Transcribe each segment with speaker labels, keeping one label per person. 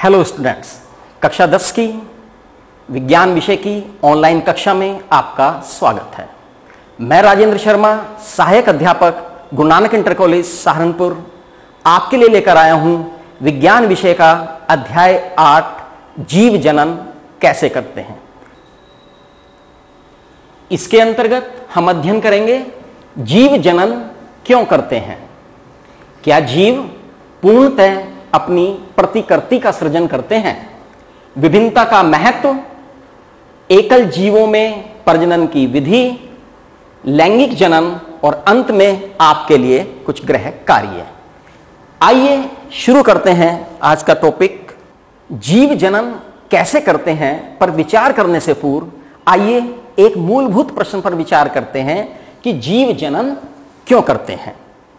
Speaker 1: Hello students, कक्षा 10 की विज्ञान विषय की ऑनलाइन कक्षा में आपका स्वागत है। मैं राजेंद्र शर्मा, सहायक अध्यापक गुरु नानक इंटर कॉलेज सहारनपुर, आपके लिए लेकर आया हूं विज्ञान विषय का अध्याय 8 जीव जनन कैसे करते हैं। इसके अंतर्गत हम अध्ययन करेंगे जीव जनन क्यों करते हैं। क्या जीव पूर्णतः अपनी प्रतिकृति का सृजन करते हैं? विभिन्नता का महत्व, एकल जीवों में प्रजनन की विधि, लैंगिक जनन और अंत में आपके लिए कुछ गृह कार्य। आइए शुरू करते हैं आज का टॉपिक। जीव जनन कैसे करते हैं पर विचार करने से पूर्व आइए एक मूलभूत प्रश्न पर विचार करते हैं कि जीव जनन क्यों करते हैं।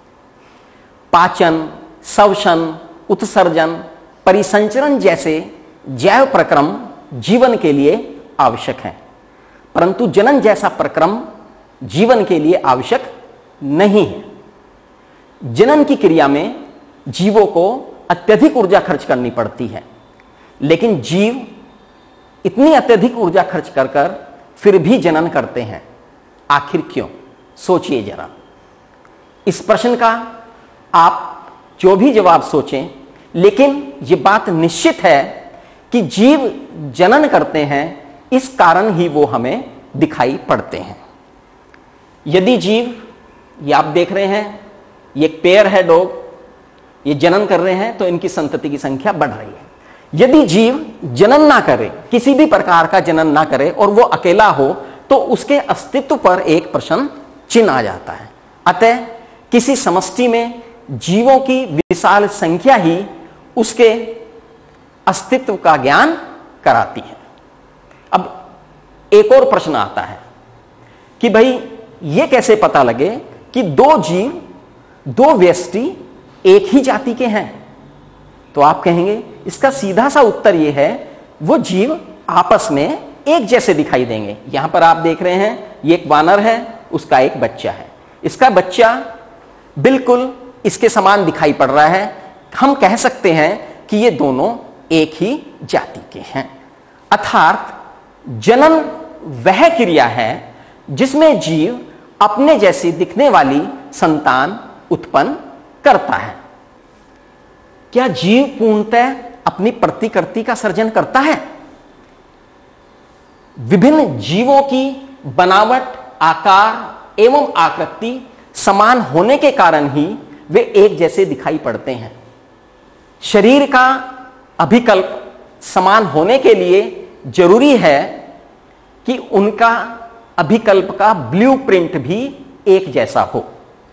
Speaker 1: पाचन, श्वसन, उत्सर्जन, परिसंचरण जैसे जैव प्रक्रम जीवन के लिए आवश्यक हैं, परंतु जनन जैसा प्रक्रम जीवन के लिए आवश्यक नहीं है। जनन की क्रिया में जीवों को अत्यधिक ऊर्जा खर्च करनी पड़ती है, लेकिन जीव इतनी अत्यधिक ऊर्जा खर्च कर फिर भी जनन करते हैं। आखिर क्यों? सोचिए जरा। इस प्रश्न का आप जो भी जवाब सोचें, लेकिन यह बात निश्चित है कि जीव जनन करते हैं, इस कारण ही वो हमें दिखाई पड़ते हैं। यदि जीव, ये आप देख रहे हैं, ये एक पेयर है डॉग, ये जनन कर रहे हैं तो इनकी संतति की संख्या बढ़ रही है। यदि जीव जनन ना करे, किसी भी प्रकार का जनन ना करे और वो अकेला हो, तो उसके अस्तित्व पर एक प्रश्न चिन्ह आ जाता है। अतः किसी समष्टि में जीवों की विशाल संख्या ही उसके अस्तित्व का ज्ञान कराती है। अब एक और प्रश्न आता है कि भाई यह कैसे पता लगे कि दो जीव, दो व्यष्टि एक ही जाति के हैं? तो आप कहेंगे इसका सीधा सा उत्तर यह है, वो जीव आपस में एक जैसे दिखाई देंगे। यहां पर आप देख रहे हैं, ये एक वानर है, उसका एक बच्चा है। इसका बच्चा बिल्कुल इसके समान दिखाई पड़ रहा है। हम कह सकते हैं कि ये दोनों एक ही जाति के हैं। अर्थात जनन वह क्रिया है जिसमें जीव अपने जैसी दिखने वाली संतान उत्पन्न करता है। क्या जीव पूर्णतः अपनी प्रतिकृति का सृजन करता है? विभिन्न जीवों की बनावट, आकार एवं आकृति समान होने के कारण ही वे एक जैसे दिखाई पड़ते हैं। शरीर का अभिकल्प समान होने के लिए जरूरी है कि उनका अभिकल्प का ब्लूप्रिंट भी एक जैसा हो।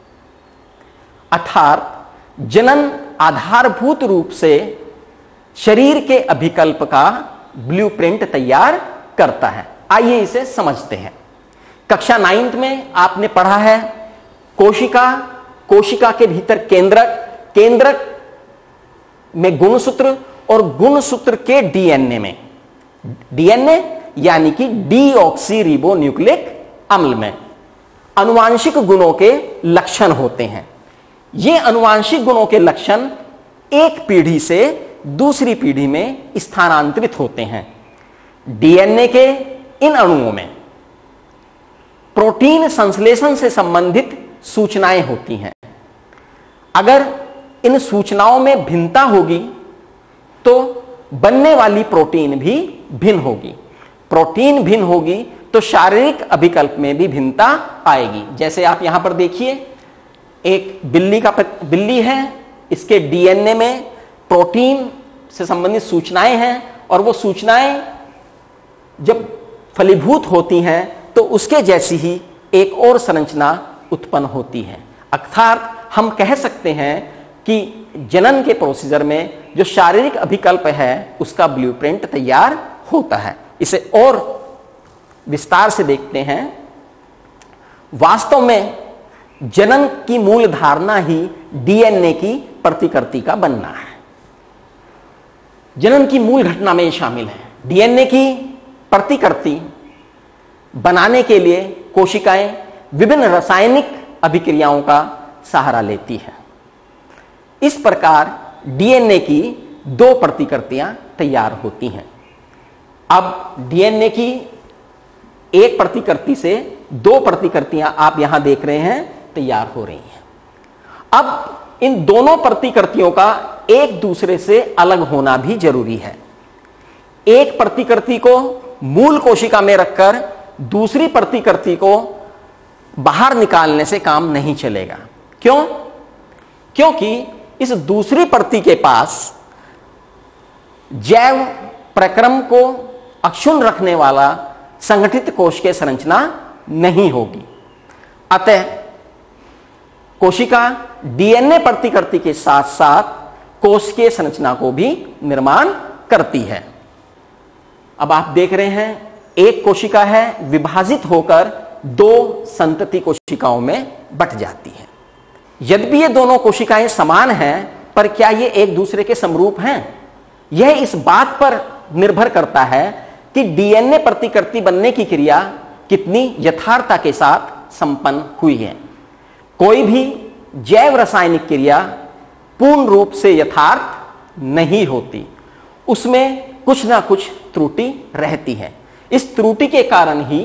Speaker 1: अर्थात जनन आधारभूत रूप से शरीर के अभिकल्प का ब्लूप्रिंट तैयार करता है। आइए इसे समझते हैं। कक्षा 9th में आपने पढ़ा है कोशिका, कोशिका के भीतर केंद्रक, केंद्रक में गुणसूत्र और गुणसूत्र के डीएनए में, डीएनए यानी कि डीऑक्सीरिबोन्यूक्लिक अम्ल में आनुवांशिक गुणों के लक्षण होते हैं। ये आनुवांशिक गुणों के लक्षण एक पीढ़ी से दूसरी पीढ़ी में स्थानांतरित होते हैं। डीएनए के इन अणुओं में प्रोटीन संश्लेषण से संबंधित सूचनाएं होती हैं। अगर इन सूचनाओं में भिन्नता होगी तो बनने वाली प्रोटीन भी भिन्न होगी। प्रोटीन भिन्न होगी तो शारीरिक अभिकल्प में भी भिन्नता आएगी। जैसे आप यहां पर देखिए, एक बिल्ली है, इसके डीएनए में प्रोटीन से संबंधित सूचनाएं हैं और वो सूचनाएं जब फलीभूत होती हैं तो उसके जैसी ही एक और संरचना उत्पन्न होती है। अर्थात हम कह सकते हैं कि जनन के प्रोसीजर में जो शारीरिक अभिकल्प है उसका ब्लूप्रिंट तैयार होता है। इसे और विस्तार से देखते हैं। वास्तव में जनन की मूल धारणा ही डीएनए की प्रतिकृति का बनना है। जनन की मूल घटना में शामिल है। डीएनए की प्रतिकृति बनाने के लिए कोशिकाएं विभिन्न रासायनिक अभिक्रियाओं का सहारा लेती है। इस प्रकार डीएनए की 2 प्रतिकृतियां तैयार होती हैं। अब डीएनए की एक प्रतिकृति से 2 प्रतिकृतियां आप यहां देख रहे हैं तैयार हो रही हैं। अब इन दोनों प्रतिकृतियों का एक दूसरे से अलग होना भी जरूरी है। एक प्रतिकृति को मूल कोशिका में रखकर दूसरी प्रतिकृति को बाहर निकालने से काम नहीं चलेगा। क्यों? क्योंकि इस दूसरी प्रति के पास जैव प्रक्रम को अक्षुण्ण रखने वाला संगठित कोश के संरचना नहीं होगी। अतः कोशिका डीएनए प्रतिकृति के साथ साथ कोशिकीय संरचना को भी निर्माण करती है। अब आप देख रहे हैं एक कोशिका है, विभाजित होकर 2 संतति कोशिकाओं में बंट जाती है। यद्यपि ये दोनों कोशिकाएं समान हैं, पर क्या ये एक दूसरे के समरूप हैं? यह इस बात पर निर्भर करता है कि डीएनए प्रतिकृति बनने की क्रिया कितनी यथार्थता के साथ संपन्न हुई है। कोई भी जैव रासायनिक क्रिया पूर्ण रूप से यथार्थ नहीं होती, उसमें कुछ ना कुछ त्रुटि रहती है। इस त्रुटि के कारण ही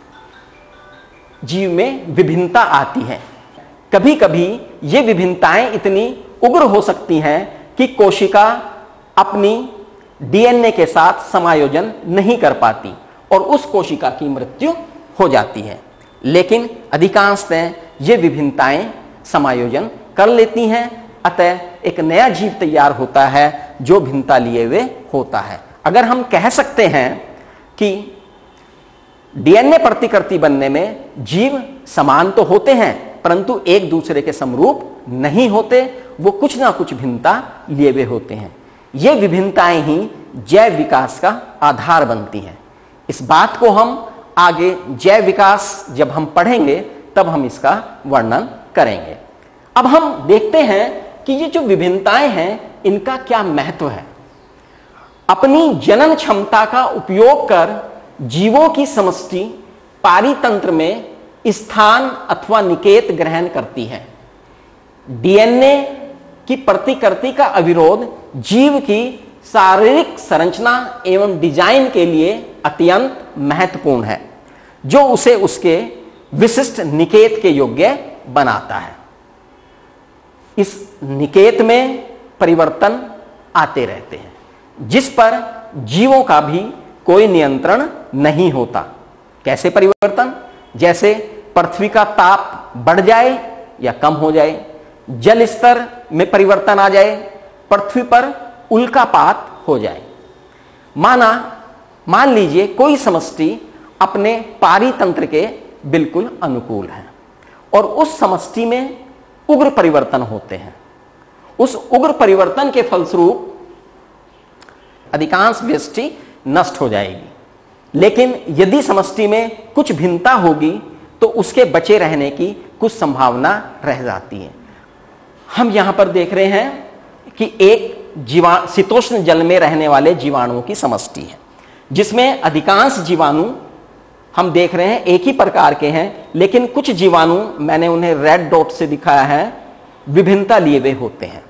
Speaker 1: जीव में विभिन्नता आती है। कभी कभी ये विभिन्नताएं इतनी उग्र हो सकती हैं कि कोशिका अपनी डीएनए के साथ समायोजन नहीं कर पाती और उस कोशिका की मृत्यु हो जाती है। लेकिन अधिकांशतः ये विभिन्नताएं समायोजन कर लेती हैं, अतः एक नया जीव तैयार होता है जो भिन्नता लिए हुए होता है। अगर हम कह सकते हैं कि डीएनए प्रतिकृति बनने में जीव समान तो होते हैं परंतु एक दूसरे के समरूप नहीं होते, वो कुछ ना कुछ भिन्नता लिए हुए होते हैं। ये विभिन्नताएं ही जैव विकास का आधार बनती हैं। इस बात को हम आगे जैव विकास जब हम पढ़ेंगे तब हम इसका वर्णन करेंगे। अब हम देखते हैं कि ये जो विभिन्नताएं हैं इनका क्या महत्व है। अपनी जनन क्षमता का उपयोग कर जीवों की समष्टि पारितंत्र में स्थान अथवा निकेत ग्रहण करती है। डीएनए की प्रतिकृति का अविरोध जीव की शारीरिक संरचना एवं डिजाइन के लिए अत्यंत महत्वपूर्ण है, जो उसे उसके विशिष्ट निकेत के योग्य बनाता है। इस निकेत में परिवर्तन आते रहते हैं, जिस पर जीवों का भी कोई नियंत्रण नहीं होता। कैसे परिवर्तन? जैसे पृथ्वी का ताप बढ़ जाए या कम हो जाए, जल स्तर में परिवर्तन आ जाए, पृथ्वी पर उल्कापात हो जाए। मान लीजिए कोई समष्टि अपने पारितंत्र के बिल्कुल अनुकूल है और उस समष्टि में उग्र परिवर्तन होते हैं। उस उग्र परिवर्तन के फलस्वरूप अधिकांश व्यष्टि नष्ट हो जाएगी। लेकिन यदि समष्टि में कुछ भिन्नता होगी तो उसके बचे रहने की कुछ संभावना रह जाती है। हम यहां पर देख रहे हैं कि एक शीतोष्ण जल में रहने वाले जीवाणुओं की समष्टि है, जिसमें अधिकांश जीवाणु हम देख रहे हैं एक ही प्रकार के हैं, लेकिन कुछ जीवाणु मैंने उन्हें रेड डॉट से दिखाया है, विभिन्नता लिए हुए होते हैं।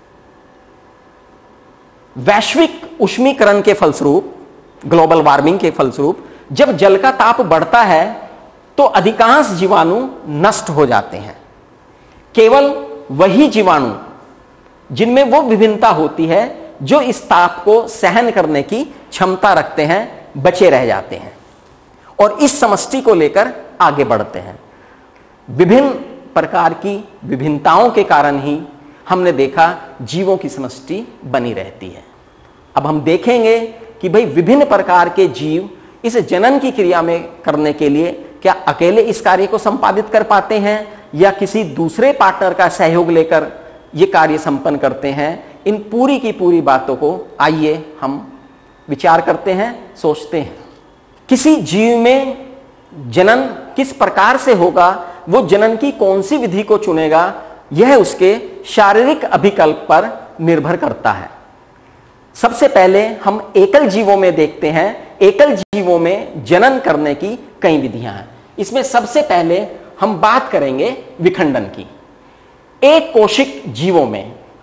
Speaker 1: वैश्विक उष्मीकरण के फलस्वरूप, ग्लोबल वार्मिंग के फलस्वरूप जब जल का ताप बढ़ता है तो अधिकांश जीवाणु नष्ट हो जाते हैं। केवल वही जीवाणु जिनमें वो विभिन्नता होती है जो इस ताप को सहन करने की क्षमता रखते हैं, बचे रह जाते हैं और इस समष्टि को लेकर आगे बढ़ते हैं। विभिन्न प्रकार की विभिन्नताओं के कारण ही हमने देखा जीवों की समष्टि बनी रहती है। अब हम देखेंगे कि भाई विभिन्न प्रकार के जीव इस जनन की क्रिया में करने के लिए क्या अकेले इस कार्य को संपादित कर पाते हैं या किसी दूसरे पार्टनर का सहयोग लेकर ये कार्य संपन्न करते हैं। इन पूरी की पूरी बातों को आइए हम विचार करते हैं, सोचते हैं। किसी जीव में जनन किस प्रकार से होगा, वो जनन की कौन सी विधि को चुनेगा, यह उसके शारीरिक अभिकल्प पर निर्भर करता है। सबसे पहले हम एकल जीवों में देखते हैं। एकल जीवों में जनन करने की कई विधियां हैं। इसमें सबसे पहले हम बात करेंगे विखंडन की। एक कोशिक जीवों में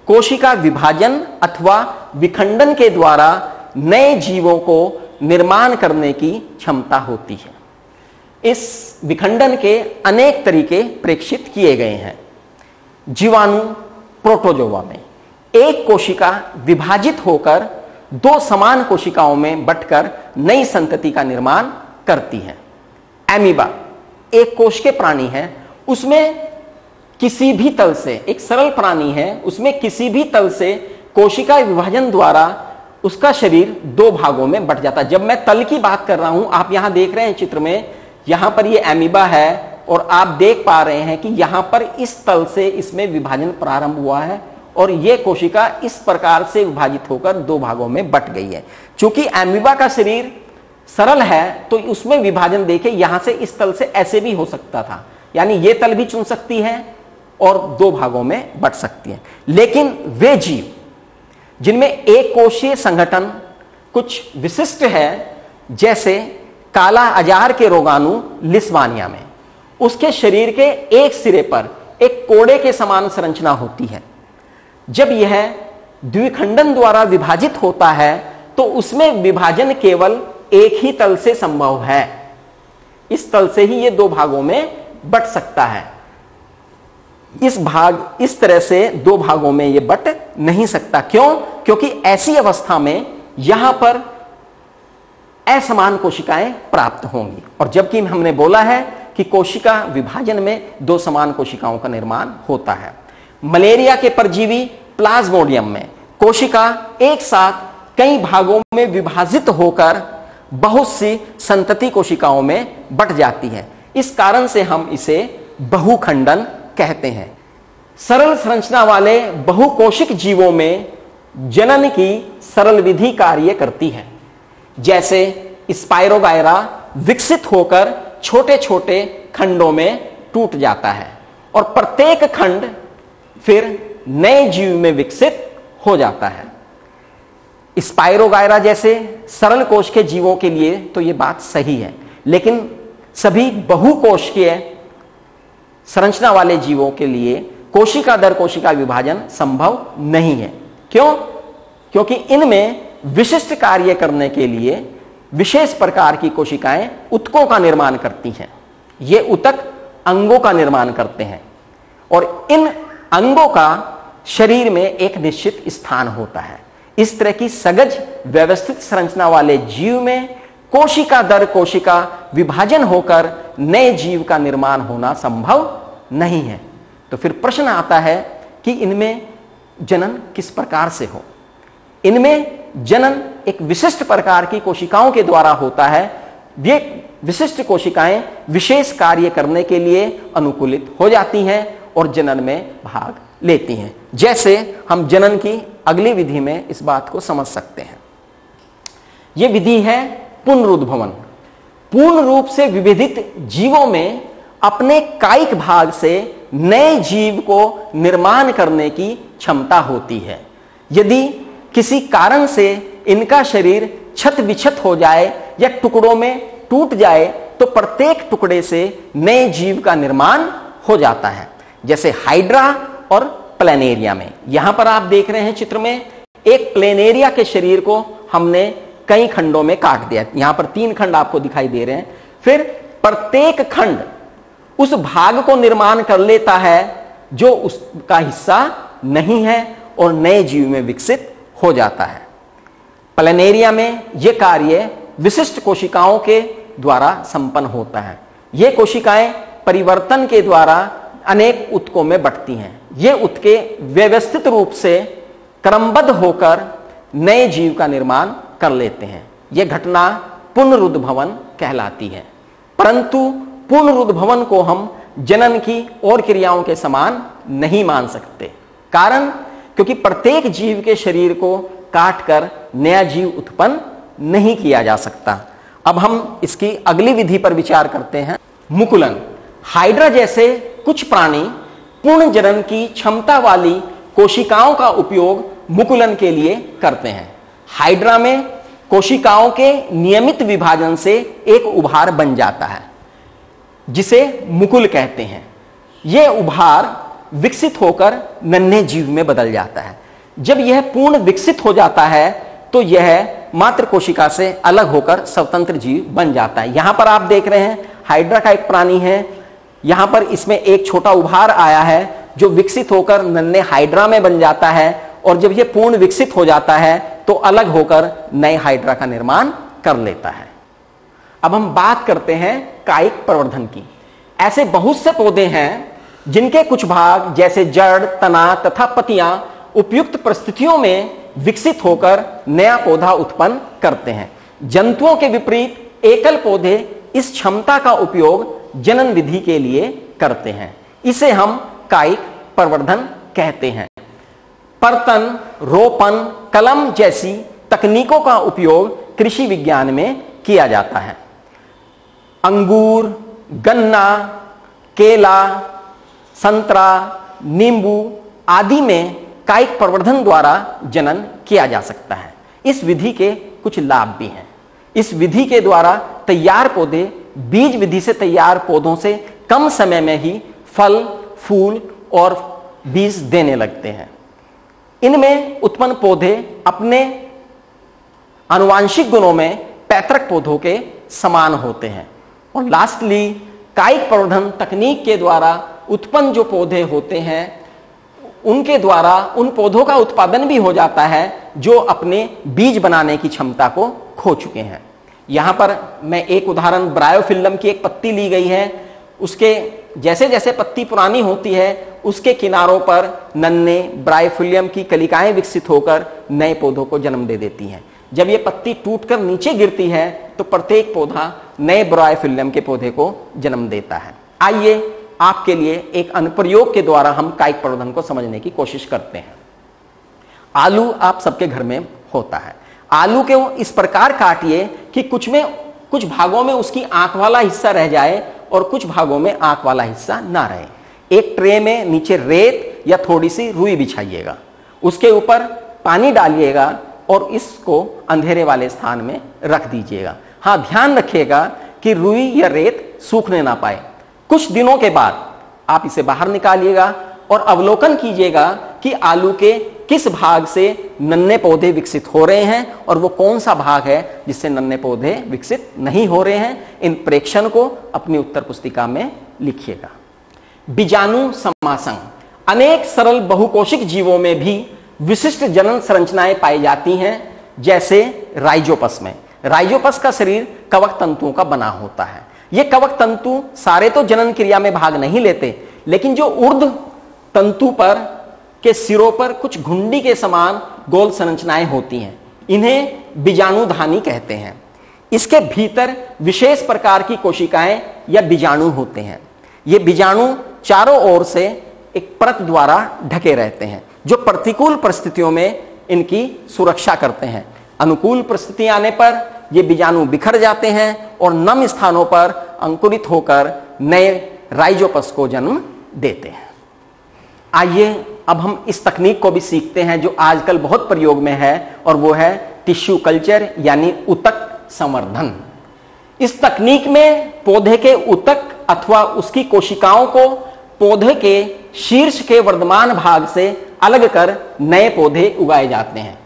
Speaker 1: कोशिका विभाजन अथवा विखंडन के द्वारा नए जीवों को निर्माण करने की क्षमता होती है। इस विखंडन के अनेक तरीके प्रेक्षित किए गए हैं। जीवाणु प्रोटोजोआ में एक कोशिका विभाजित होकर दो समान कोशिकाओं में बंटकर नई संतति का निर्माण करती है। एमीबा एक कोश के प्राणी है, उसमें किसी भी तल से, एक सरल प्राणी है, उसमें किसी भी तल से कोशिका विभाजन द्वारा उसका शरीर दो भागों में बंट जाता है। जब मैं तल की बात कर रहा हूं, आप यहां देख रहे हैं चित्र में, यहां पर ये एमीबा है और आप देख पा रहे हैं कि यहां पर इस तल से इसमें विभाजन प्रारंभ हुआ है और यह कोशिका इस प्रकार से विभाजित होकर दो भागों में बंट गई है। चूंकि एमीबा का शरीर सरल है तो उसमें विभाजन देखे यहां से इस तल से ऐसे भी हो सकता था, यानी यह तल भी चुन सकती है और दो भागों में बंट सकती है। लेकिन वे जीव जिनमें एक कोशीय संगठन कुछ विशिष्ट है, जैसे काला अजार के रोगाणु लिस्वानिया में, उसके शरीर के एक सिरे पर एक कोड़े के समान संरचना होती है। जब यह द्विखंडन द्वारा विभाजित होता है तो उसमें विभाजन केवल एक ही तल से संभव है। इस तल से ही यह दो भागों में बंट सकता है। इस तरह से दो भागों में यह बंट नहीं सकता। क्यों? क्योंकि ऐसी अवस्था में यहां पर असमान कोशिकाएं प्राप्त होंगी। और जबकि हमने बोला है कि कोशिका विभाजन में दो समान कोशिकाओं का निर्माण होता है। मलेरिया के परजीवी प्लाज्मोडियम में कोशिका एक साथ कई भागों में विभाजित होकर बहुत सी संतति कोशिकाओं में बंट जाती है। इस कारण से हम इसे बहुखंडन कहते हैं। सरल संरचना वाले बहुकोशिक जीवों में जनन की सरल विधि कार्य करती है। जैसे स्पाइरोगायरा विकसित होकर छोटे छोटे खंडों में टूट जाता है और प्रत्येक खंड फिर नए जीव में विकसित हो जाता है। स्पाइरोगायरा जैसे सरल कोश के जीवों के लिए तो यह बात सही है, लेकिन सभी बहुकोशिकीय संरचना वाले जीवों के लिए कोशिका दर कोशिका विभाजन संभव नहीं है। क्यों? क्योंकि इनमें विशिष्ट कार्य करने के लिए विशेष प्रकार की कोशिकाएं ऊतकों का निर्माण करती हैं। ये ऊतक अंगों का निर्माण करते हैं और इन अंगों का शरीर में एक निश्चित स्थान होता है। इस तरह की सगज व्यवस्थित संरचना वाले जीव में कोशिका दर कोशिका विभाजन होकर नए जीव का निर्माण होना संभव नहीं है। तो फिर प्रश्न आता है कि इनमें जनन किस प्रकार से हो। इनमें जनन एक विशिष्ट प्रकार की कोशिकाओं के द्वारा होता है। ये विशिष्ट कोशिकाएं विशेष कार्य करने के लिए अनुकूलित हो जाती हैं और जनन में भाग लेती हैं। जैसे हम जनन की अगली विधि में इस बात को समझ सकते हैं। यह विधि है पुनरुद्भवन। पूर्ण रूप से विभेदित जीवों में अपने कायिक भाग से नए जीव को निर्माण करने की क्षमता होती है। यदि किसी कारण से इनका शरीर छत विछत हो जाए या टुकड़ों में टूट जाए तो प्रत्येक टुकड़े से नए जीव का निर्माण हो जाता है। जैसे हाइड्रा और प्लेनेरिया में, यहां पर आप देख रहे हैं चित्र में, एक प्लेनेरिया के शरीर को हमने कई खंडों में काट दिया। यहां पर 3 खंड आपको दिखाई दे रहे हैं। फिर प्रत्येक खंड उस भाग को निर्माण कर लेता है जो उसका हिस्सा नहीं है और नए जीव में विकसित हो जाता है। प्लेनेरिया में यह कार्य विशिष्ट कोशिकाओं के द्वारा संपन्न होता है। ये कोशिकाएं परिवर्तन के द्वारा अनेक ऊतकों में बंटती हैं। ये ऊतके व्यवस्थित रूप से क्रमबद्ध होकर नए जीव का निर्माण कर लेते हैं। यह घटना पुनरुद्भवन कहलाती है। परंतु पुनरुद्भवन को हम जनन की और क्रियाओं के समान नहीं मान सकते। कारण, क्योंकि प्रत्येक जीव के शरीर को काटकर नया जीव उत्पन्न नहीं किया जा सकता। अब हम इसकी अगली विधि पर विचार करते हैं, मुकुलन। हाइड्रा जैसे कुछ प्राणी पूर्ण जनन की क्षमता वाली कोशिकाओं का उपयोग मुकुलन के लिए करते हैं। हाइड्रा में कोशिकाओं के नियमित विभाजन से एक उभार बन जाता है जिसे मुकुल कहते हैं। यह उभार विकसित होकर नन्हे जीव में बदल जाता है। जब यह पूर्ण विकसित हो जाता है तो यह मात्र कोशिका से अलग होकर स्वतंत्र जीव बन जाता है। यहां पर आप देख रहे हैं हाइड्रा का एक प्राणी है, यहां पर इसमें एक छोटा उभार आया है जो विकसित होकर नन्हे हाइड्रा में बन जाता है, और जब यह पूर्ण विकसित हो जाता है तो अलग होकर नए हाइड्रा का निर्माण कर लेता है। अब हम बात करते हैं कायिक प्रवर्धन की। ऐसे बहुत से पौधे हैं जिनके कुछ भाग जैसे जड़, तना तथा पत्तियां उपयुक्त परिस्थितियों में विकसित होकर नया पौधा उत्पन्न करते हैं। जंतुओं के विपरीत एकल पौधे इस क्षमता का उपयोग जनन विधि के लिए करते हैं। इसे हम कायिक प्रवर्धन कहते हैं। पर्तन, रोपण, कलम जैसी तकनीकों का उपयोग कृषि विज्ञान में किया जाता है। अंगूर, गन्ना, केला, संतरा, नींबू आदि में कायिक प्रवर्धन द्वारा जनन किया जा सकता है। इस विधि के कुछ लाभ भी हैं। इस विधि के द्वारा तैयार पौधे बीज विधि से तैयार पौधों से कम समय में ही फल, फूल और बीज देने लगते हैं। इनमें उत्पन्न पौधे अपने आनुवांशिक गुणों में पैतृक पौधों के समान होते हैं। और लास्टली कायिक प्रवर्धन तकनीक के द्वारा उत्पन्न जो पौधे होते हैं उनके द्वारा उन पौधों का उत्पादन भी हो जाता है जो अपने बीज बनाने की क्षमता को खो चुके हैं। यहां पर मैं एक उदाहरण ब्रायोफिल्म की एक पत्ती ली गई है। उसके जैसे जैसे पत्ती पुरानी होती है उसके किनारों पर नन्हे ब्रायोफिल्म की कलिकाएं विकसित होकर नए पौधों को जन्म दे देती हैं। जब ये पत्ती टूटकर नीचे गिरती है तो प्रत्येक पौधा नए ब्रायोफिल्म के पौधे को जन्म देता है। आइए आपके लिए एक अनुप्रयोग के द्वारा हम कायिक प्रवर्धन को समझने की कोशिश करते हैं। आलू आप सबके घर में होता है। आलू को इस प्रकार काटिए कि कुछ भागों में उसकी आंख वाला हिस्सा रह जाए और कुछ भागों में आंख वाला हिस्सा ना रहे। एक ट्रे में नीचे रेत या थोड़ी सी रुई बिछाइएगा, उसके ऊपर पानी डालिएगा और इसको अंधेरे वाले स्थान में रख दीजिएगा। हाँ, ध्यान रखिएगा कि रुई या रेत सूखने ना पाए। कुछ दिनों के बाद आप इसे बाहर निकालिएगा और अवलोकन कीजिएगा कि आलू के किस भाग से नन्हे पौधे विकसित हो रहे हैं और वो कौन सा भाग है जिससे नन्हे पौधे विकसित नहीं हो रहे हैं। इन प्रेक्षण को अपनी उत्तर पुस्तिका में लिखिएगा। बीजाणु समासंग। अनेक सरल बहुकोशिक जीवों में भी विशिष्ट जनन संरचनाएं पाई जाती हैं, जैसे राइजोपस में। राइजोपस का शरीर कवक तंतुओं का बना होता है। ये कवक तंतु सारे तो जनन क्रिया में भाग नहीं लेते, लेकिन जो ऊर्ध्व तंतु पर के सिरों पर कुछ घुंडी के समान गोल संरचनाएं होती हैं, इन्हें बीजाणुधानी कहते हैं। इसके भीतर विशेष प्रकार की कोशिकाएं या बीजाणु होते हैं। ये बीजाणु चारों ओर से एक परत द्वारा ढके रहते हैं जो प्रतिकूल परिस्थितियों में इनकी सुरक्षा करते हैं। अनुकूल परिस्थितियां आने पर ये बीजाणु बिखर जाते हैं और नम स्थानों पर अंकुरित होकर नए राइजोपस को जन्म देते हैं। आइए अब हम इस तकनीक को भी सीखते हैं जो आजकल बहुत प्रयोग में है, और वो है टिश्यू कल्चर यानी ऊतक संवर्धन। इस तकनीक में पौधे के ऊतक अथवा उसकी कोशिकाओं को पौधे के शीर्ष के वर्धमान भाग से अलग कर नए पौधे उगाए जाते हैं।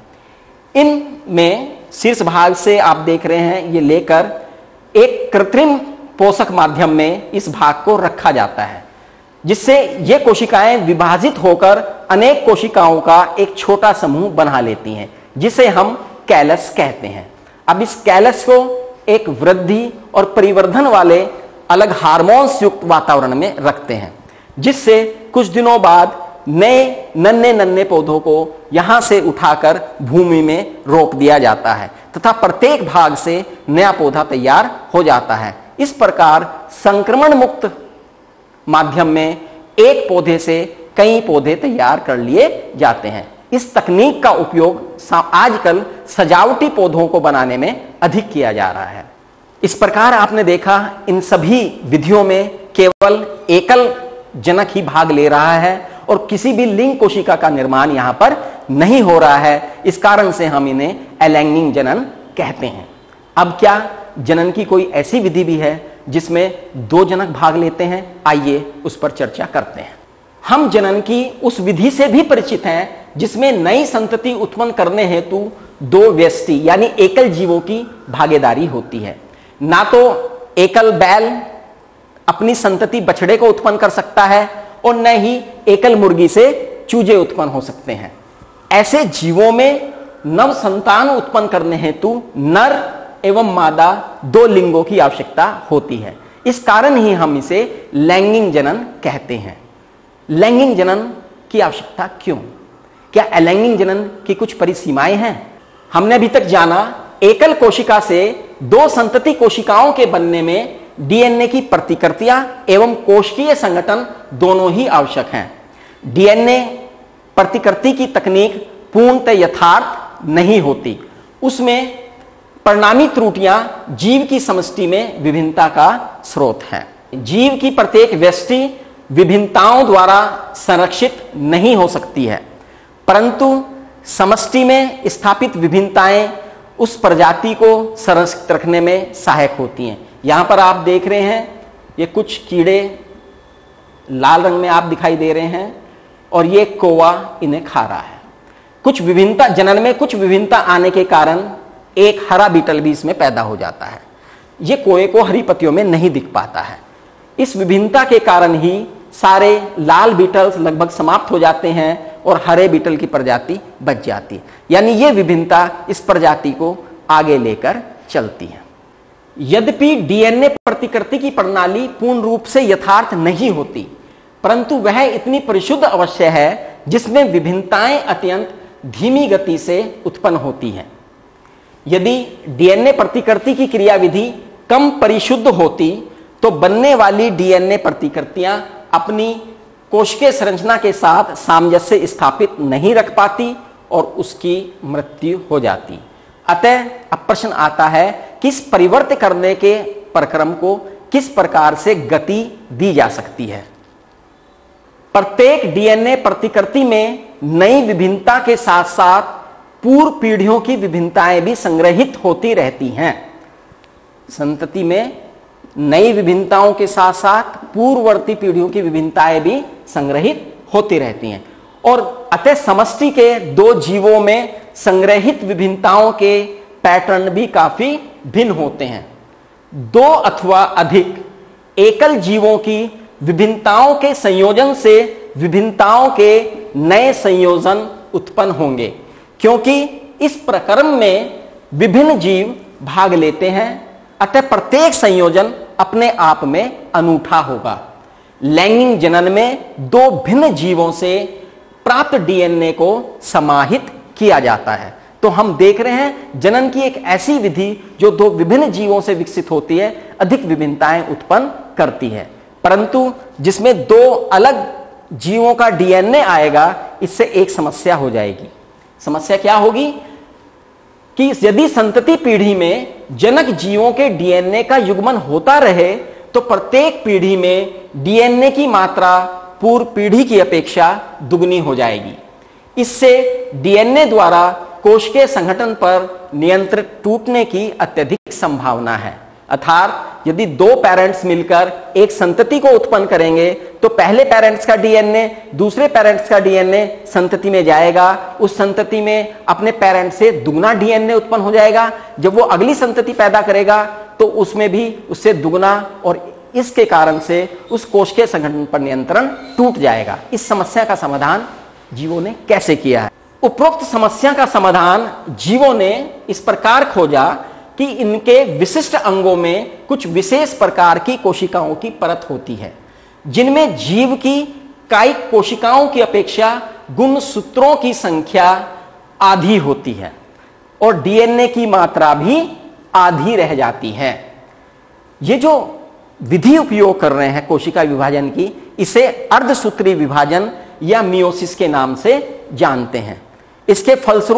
Speaker 1: इनमें शीर्ष भाग से आप देख रहे हैं ये लेकर एक कृत्रिम पोषक माध्यम में इस भाग को रखा जाता है, जिससे ये कोशिकाएं विभाजित होकर अनेक कोशिकाओं का एक छोटा समूह बना लेती हैं, जिसे हम कैलस कहते हैं। अब इस कैलस को एक वृद्धि और परिवर्धन वाले अलग हार्मोन्स युक्त वातावरण में रखते हैं, जिससे कुछ दिनों बाद नए नन्हे पौधों को यहां से उठाकर भूमि में रोप दिया जाता है तथा प्रत्येक भाग से नया पौधा तैयार हो जाता है। इस प्रकार संक्रमण मुक्त माध्यम में एक पौधे से कई पौधे तैयार कर लिए जाते हैं। इस तकनीक का उपयोग आजकल सजावटी पौधों को बनाने में अधिक किया जा रहा है। इस प्रकार आपने देखा इन सभी विधियों में केवल एकल जनक ही भाग ले रहा है और किसी भी लिंग कोशिका का निर्माण यहां पर नहीं हो रहा है। इस कारण से हम इन्हें अलैंगिक जनन कहते हैं। अब क्या जनन की कोई ऐसी विधि भी है जिसमें दो जनक भाग लेते हैं? आइए उस पर चर्चा करते हैं। हम जनन की उस विधि से भी परिचित हैं जिसमें नई संतति उत्पन्न करने हेतु दो व्यष्टि यानी एकल जीवों की भागीदारी होती है। ना तो एकल बैल अपनी संतति बछड़े को उत्पन्न कर सकता है और न ही एकल मुर्गी से चूजे उत्पन्न हो सकते हैं। ऐसे जीवों में नव संतान उत्पन्न करने हेतु नर एवं मादा दो लिंगों की आवश्यकता होती है। इस कारण ही हम इसे लैंगिक जनन कहते हैं। लैंगिक जनन की आवश्यकता क्यों? क्या अलैंगिक जनन की कुछ परिसीमाएं हैं? हमने अभी तक जाना एकल कोशिका से दो संतति कोशिकाओं के बनने में डीएनए की प्रतिकृतियां एवं कोशिकीय संगठन दोनों ही आवश्यक हैं। डीएनए प्रतिकृति की तकनीक पूर्णतः यथार्थ नहीं होती, उसमें परिणामी त्रुटियां जीव की समष्टि में विभिन्नता का स्रोत है। जीव की प्रत्येक व्यष्टि विभिन्नताओं द्वारा संरक्षित नहीं हो सकती है, परंतु समष्टि में स्थापित विभिन्नताएं उस प्रजाति को संरक्षित रखने में सहायक होती हैं। यहां पर आप देख रहे हैं ये कुछ कीड़े लाल रंग में आप दिखाई दे रहे हैं और ये कौवा इन्हें खा रहा है। कुछ विभिन्नता जनन में कुछ विभिन्नता आने के कारण एक हरा बीटल भी इसमें पैदा हो जाता है। ये कोए को हरी पत्तियों में नहीं दिख पाता है। इस विभिन्नता के कारण ही सारे लाल बीटल्स लगभग समाप्त हो जाते हैं और हरे बीटल की प्रजाति बच जाती है। यानी ये विभिन्नता इस प्रजाति को आगे लेकर चलती है। यद्यपि डीएनए प्रतिकृति की प्रणाली पूर्ण रूप से यथार्थ नहीं होती, परंतु वह इतनी परिशुद्ध अवश्य है जिसमें विभिन्नताएं अत्यंत धीमी गति से उत्पन्न होती हैं। यदि डीएनए प्रतिकृति की क्रियाविधि कम परिशुद्ध होती तो बनने वाली डीएनए प्रतिकृतियां अपनी कोशिकीय संरचना के साथ सामंजस्य स्थापित नहीं रख पाती और उसकी मृत्यु हो जाती। अतः अब प्रश्न आता है कि इस परिवर्तन करने के प्रक्रम को किस प्रकार से गति दी जा सकती है। प्रत्येक डीएनए प्रतिकृति में नई विभिन्नता के साथ साथ पूर्व पीढ़ियों की विभिन्नताएं भी संग्रहित होती रहती हैं। संतति में नई विभिन्नताओं के साथ साथ पूर्ववर्ती पीढ़ियों की विभिन्नताएं भी संग्रहित होती रहती हैं और अतः समष्टि के दो जीवों में संग्रहित विभिन्नताओं के पैटर्न भी काफी भिन्न होते हैं। दो अथवा अधिक एकल जीवों की विभिन्नताओं के संयोजन से विभिन्नताओं के नए संयोजन उत्पन्न होंगे, क्योंकि इस प्रक्रम में विभिन्न जीव भाग लेते हैं। अतः प्रत्येक संयोजन अपने आप में अनूठा होगा। लैंगिक जनन में दो भिन्न जीवों से प्राप्त डीएनए को समाहित किया जाता है। तो हम देख रहे हैं जनन की एक ऐसी विधि जो दो विभिन्न जीवों से विकसित होती है, अधिक विभिन्नताएं उत्पन्न करती है, परंतु जिसमें दो अलग जीवों का डीएनए आएगा, इससे एक समस्या हो जाएगी। समस्या क्या होगी कि यदि संतति पीढ़ी में जनक जीवों के डीएनए का युग्मन होता रहे तो प्रत्येक पीढ़ी में डीएनए की मात्रा पूर्व पीढ़ी की अपेक्षा दुगनी हो जाएगी। इससे डीएनए द्वारा कोशिकीय संगठन पर नियंत्रण टूटने की अत्यधिक संभावना है। अर्थात यदि दो पेरेंट्स मिलकर एक संतति को उत्पन्न करेंगे तो पहले पेरेंट्स का डीएनए दूसरे पेरेंट्स का डीएनए संतति में जाएगा, उस संतति में अपने पेरेंट्स से दुगना डीएनए उत्पन्न हो जाएगा। जब वो अगली संतति पैदा करेगा तो उसमें भी उससे दुगना, और इसके कारण से उस कोशिकीय संगठन पर नियंत्रण टूट जाएगा। इस समस्या का समाधान जीवों ने कैसे किया है? उपरोक्त समस्या का समाधान जीवों ने इस प्रकार खोजा कि इनके विशिष्ट अंगों में कुछ विशेष प्रकार की कोशिकाओं की परत होती है, जिनमें जीव की कायिक कोशिकाओं की अपेक्षा गुणसूत्रों की संख्या आधी होती है और डीएनए की मात्रा भी आधी रह जाती है। ये जो विधि उपयोग कर रहे हैं कोशिका विभाजन की, इसे अर्धसूत्री विभाजन या मियोसिस के नाम से जानते हैं। इसके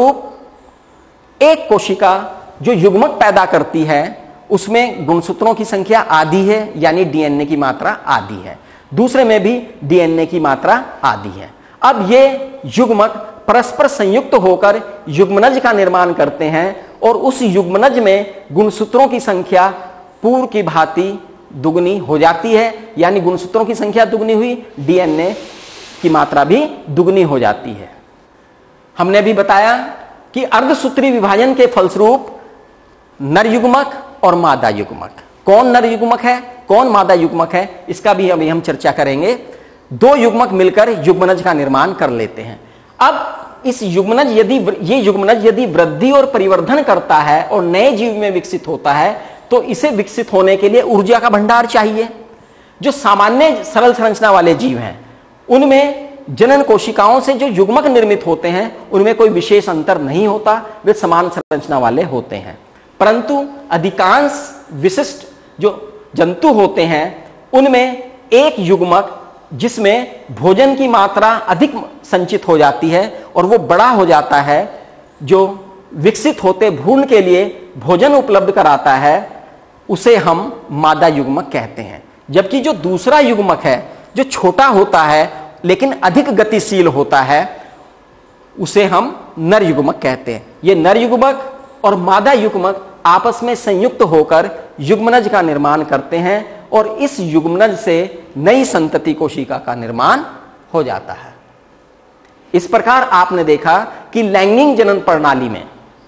Speaker 1: फलस्वरूप एक कोशिका जो युग्मक पैदा करती है उसमें गुणसूत्रों की संख्या आधी है, यानी डीएनए की मात्रा आधी है। दूसरे में भी डीएनए की मात्रा आधी है। अब ये युग्मक परस्पर संयुक्त होकर युग्मनज का निर्माण करते हैं और उस युग्मनज में गुणसूत्रों की संख्या पूर्व की भांति दुगनी हो जाती है, यानी गुणसूत्रों की संख्या दुगनी हुई, डीएनए की मात्रा भी दुगनी हो जाती है। हमने भी बताया कि अर्धसूत्री विभाजन के फलस्वरूप नर युग्मक और मादा युग्मक, कौन नर युग्मक है कौन मादा युग्मक है, इसका भी अभी हम चर्चा करेंगे। दो युग्मक मिलकर युग्मनज का निर्माण कर लेते हैं। अब इस युग्मनज यदि वृद्धि और परिवर्धन करता है और नए जीव में विकसित होता है, तो इसे विकसित होने के लिए ऊर्जा का भंडार चाहिए। जो सामान्य सरल संरचना वाले जीव हैं, उनमें जनन कोशिकाओं से जो युग्मक निर्मित होते हैं, उनमें कोई विशेष अंतर नहीं होता, वे समान संरचना वाले होते हैं। परंतु अधिकांश विशिष्ट जो जंतु होते हैं, उनमें एक युग्मक जिसमें भोजन की मात्रा अधिक संचित हो जाती है और वो बड़ा हो जाता है, जो विकसित होते भ्रूण के लिए भोजन उपलब्ध कराता है, उसे हम मादा युग्मक कहते हैं। जबकि जो दूसरा युग्मक है, जो छोटा होता है लेकिन अधिक गतिशील होता है, उसे हम नर युग्मक कहते हैं। ये नर युग्मक और मादा युग्मक आपस में संयुक्त होकर युग्मनज का निर्माण करते हैं और इस युग्मनज से नई संतति कोशिका का निर्माण हो जाता है। इस प्रकार आपने देखा कि लैंगिक जनन प्रणाली में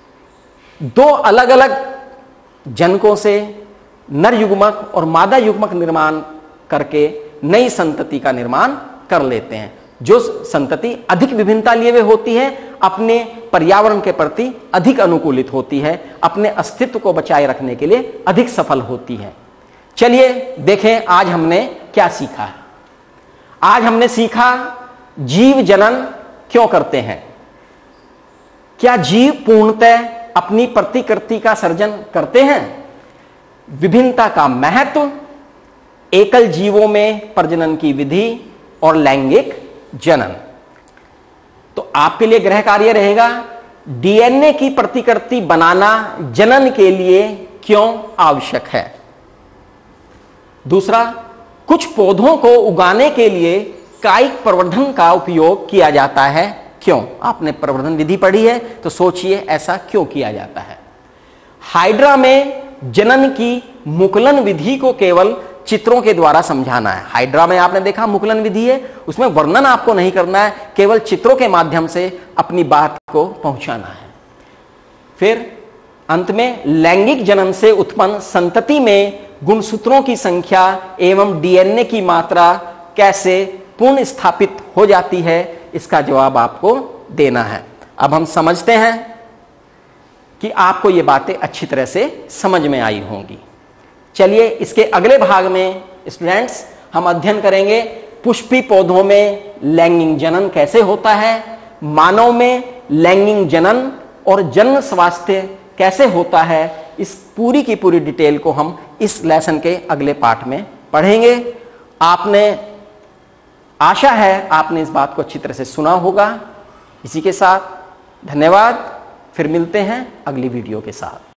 Speaker 1: दो अलग अलग जनकों से नर युग्मक और मादा युग्मक निर्माण करके नई संतति का निर्माण कर लेते हैं। जो संतति अधिक विभिन्नता लिए हुए होती है, अपने पर्यावरण के प्रति अधिक अनुकूलित होती है, अपने अस्तित्व को बचाए रखने के लिए अधिक सफल होती है। चलिए देखें आज हमने क्या सीखा है। आज हमने सीखा जीव जनन क्यों करते हैं। क्या जीव पूर्णतः अपनी प्रतिकृति का सर्जन करते हैं? विभिन्नता का महत्व, एकल जीवों में प्रजनन की विधि और लैंगिक जनन। तो आपके लिए गृह कार्य रहेगा, डीएनए की प्रतिकृति बनाना जनन के लिए क्यों आवश्यक है। दूसरा, कुछ पौधों को उगाने के लिए कायिक प्रवर्धन का उपयोग किया जाता है, क्यों? आपने प्रवर्धन विधि पढ़ी है तो सोचिए ऐसा क्यों किया जाता है। हाइड्रा में जनन की मुकुलन विधि को केवल चित्रों के द्वारा समझाना है। हाइड्रा में आपने देखा मुकुलन विधि है, उसमें वर्णन आपको नहीं करना है, केवल चित्रों के माध्यम से अपनी बात को पहुंचाना है। फिर अंत में लैंगिक जनन से उत्पन्न संतति में गुणसूत्रों की संख्या एवं डीएनए की मात्रा कैसे पुनः स्थापित हो जाती है, इसका जवाब आपको देना है। अब हम समझते हैं कि आपको ये बातें अच्छी तरह से समझ में आई होंगी। चलिए इसके अगले भाग में स्टूडेंट्स हम अध्ययन करेंगे पुष्पी पौधों में लैंगिक जनन कैसे होता है, मानव में लैंगिक जनन और जन्म स्वास्थ्य कैसे होता है। इस पूरी की पूरी डिटेल को हम इस लेसन के अगले पार्ट में पढ़ेंगे। आपने, आशा है आपने इस बात को अच्छी तरह से सुना होगा। इसी के साथ धन्यवाद, फिर मिलते हैं अगली वीडियो के साथ।